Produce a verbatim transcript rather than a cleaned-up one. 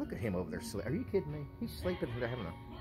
Look at him over there sleeping. Are you kidding me? He's sleeping. They're having a